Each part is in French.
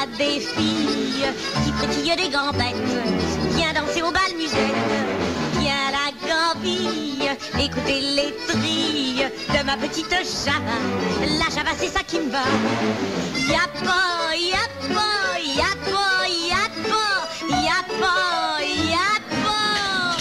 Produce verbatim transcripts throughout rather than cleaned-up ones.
des filles qui frétillent des gambettes. Viens danser au bal musette. Viens la gambille, écoutez les trilles de ma petite Java. La Java c'est ça qui me va. Y'a pas, y'a pas, y'a pas, y'a pas, y'a pas, y'a pas.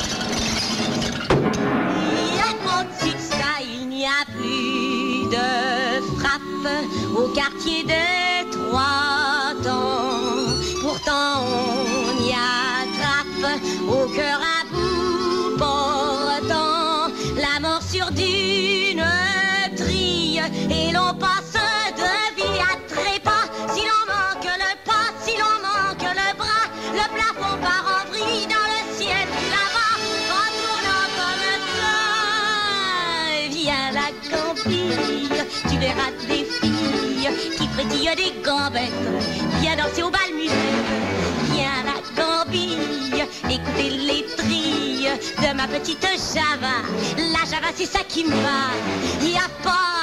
Y'a pas de succès, il n'y a plus de frappe au quartier de Trois Temps. Pourtant on y attrape au cœur à bout portant la morsure d'une trille et l'on passe de vie à trépas. Si l'on manque le pas, si l'on manque le bras, le plafond part en vrille dans le ciel là-bas en tournant comme ça. Viens la campille, tu verras des filles qui frétillent des gambettes. Viens danser au bal musette. Viens la gambille, écoutez les trilles de ma petite Java. La Java c'est ça qui me va. Y a pas